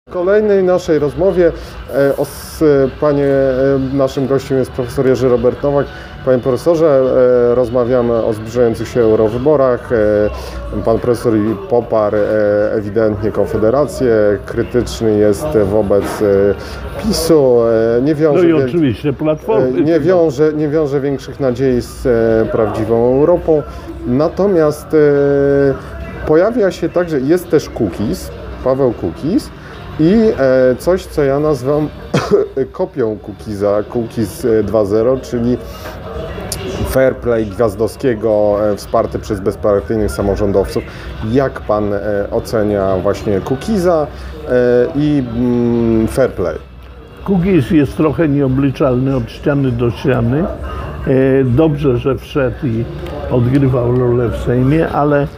W kolejnej naszej rozmowie naszym gościem jest profesor Jerzy Robert Nowak. Panie profesorze, rozmawiamy o zbliżających się eurowyborach. Pan profesor poparł ewidentnie Konfederację, krytyczny jest wobec PiS-u. I oczywiście Platformy. Nie wiąże większych nadziei z prawdziwą Europą. Natomiast pojawia się także, jest też Kukiz, Paweł Kukiz i coś, co ja nazywam kopią Kukiza, Kukiz 2.0, czyli fair play Gwiazdowskiego wsparty przez bezpartyjnych samorządowców. Jak pan ocenia właśnie Kukiza i fair play? Kukiz jest trochę nieobliczalny od ściany do ściany. Dobrze, że wszedł i odgrywał rolę w Sejmie, ale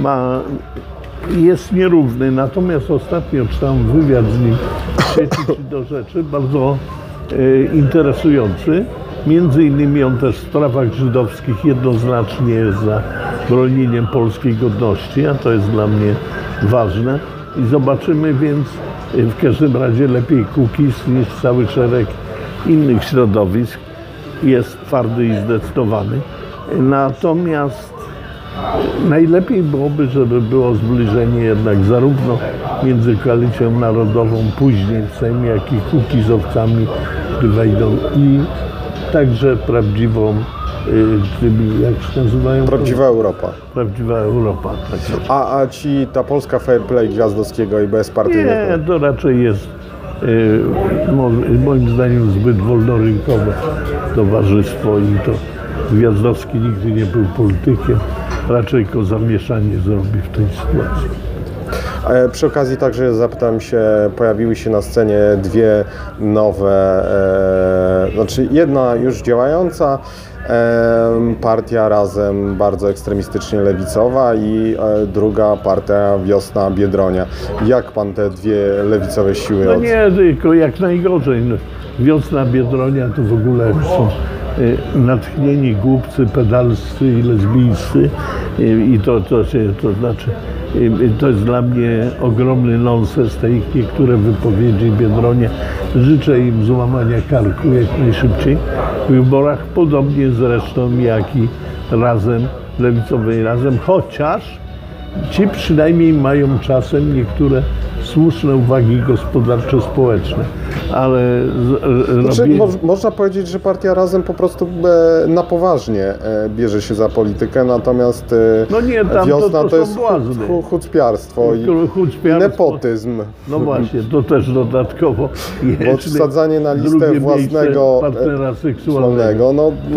jest nierówny. Natomiast ostatnio czytałem wywiad z nim w sieci Czy do rzeczy, bardzo interesujący. Między innymi on też w sprawach żydowskich jednoznacznie jest za bronieniem polskiej godności, a to jest dla mnie ważne. I zobaczymy więc w każdym razie lepiej Kukiz niż cały szereg innych środowisk. Jest twardy i zdecydowany. Natomiast najlepiej byłoby, żeby było zbliżenie jednak zarówno między Koalicją Narodową później w Sejmie, jak i Kukizowcami, którzy wejdą, i także prawdziwą, jak się nazywają? Prawdziwa Europa. Prawdziwa Europa. Tak. A ta polska fair play Gwiazdowskiego i bezpartyjnego? Nie, to raczej jest moim zdaniem zbyt wolnorynkowe towarzystwo i to Gwiazdowski nigdy nie był politykiem, raczej tylko zamieszanie zrobi w tej sytuacji. Przy okazji także zapytam się, pojawiły się na scenie dwie nowe, jedna już działająca partia Razem, bardzo ekstremistycznie lewicowa, i druga partia Wiosna Biedronia. Jak pan te dwie lewicowe siły No nie, tylko jak najgorzej. Wiosna Biedronia to w ogóle są natchnieni głupcy, pedalscy i lesbijscy, i to znaczy to jest dla mnie ogromny nonsens, te ich niektóre wypowiedzi Biedronia. Życzę im złamania karku jak najszybciej w wyborach, podobnie zresztą jak i Razem, lewicowej Razem, chociaż ci przynajmniej mają czasem niektóre słuszne uwagi gospodarczo-społeczne, ale można powiedzieć, że partia Razem po prostu na poważnie bierze się za politykę, natomiast Wiosna to jest chucpiarstwo i nepotyzm. No właśnie, to też dodatkowo jest. Bo wsadzanie na listę własnego partnera seksualnego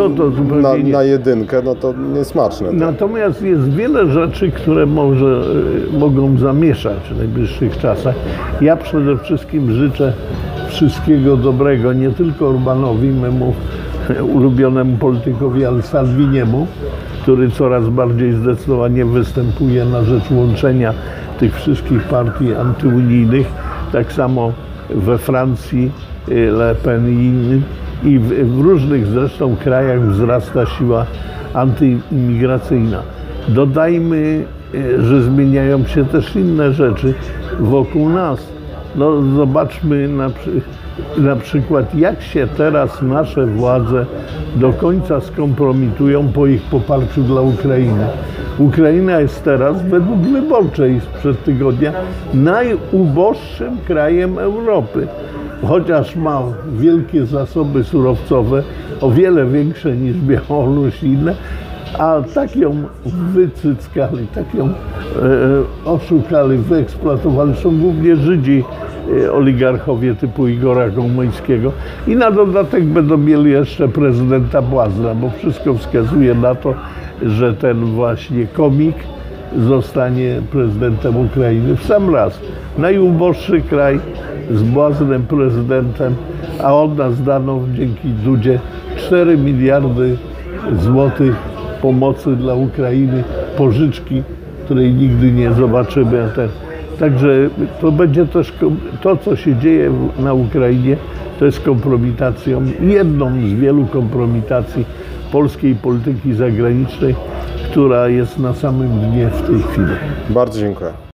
na jedynkę, no to niesmaczne. Natomiast jest wiele rzeczy, które mogą zamieszać w najbliższych czasach. Ja przede wszystkim życzę wszystkiego dobrego, nie tylko Orbánowi, memu ulubionemu politykowi, ale Salviniemu, który coraz bardziej zdecydowanie występuje na rzecz łączenia tych wszystkich partii antyunijnych. Tak samo we Francji Le Pen i innym. I w różnych zresztą krajach wzrasta siła antyimigracyjna. Dodajmy, że zmieniają się też inne rzeczy wokół nas. Zobaczmy na przykład, jak się teraz nasze władze do końca skompromitują po ich poparciu dla Ukrainy. Ukraina jest teraz, według Wyborczej sprzed tygodnia, najuboższym krajem Europy. Chociaż ma wielkie zasoby surowcowe, o wiele większe niż Białoruś i inne, a tak ją wycyckali, tak ją oszukali, wyeksploatowali. Są głównie Żydzi, oligarchowie typu Igora Kołomońskiego, i na dodatek będą mieli jeszcze prezydenta błazna, bo wszystko wskazuje na to, że ten właśnie komik zostanie prezydentem Ukrainy w sam raz. Najuboższy kraj z błaznem prezydentem, a od nas dano dzięki Dudzie 4 miliardy złotych pomocy dla Ukrainy, pożyczki, której nigdy nie zobaczymy. Także to będzie też to, co się dzieje na Ukrainie, to jest kompromitacją, jedną z wielu kompromitacji polskiej polityki zagranicznej, która jest na samym dnie w tej chwili. Bardzo dziękuję.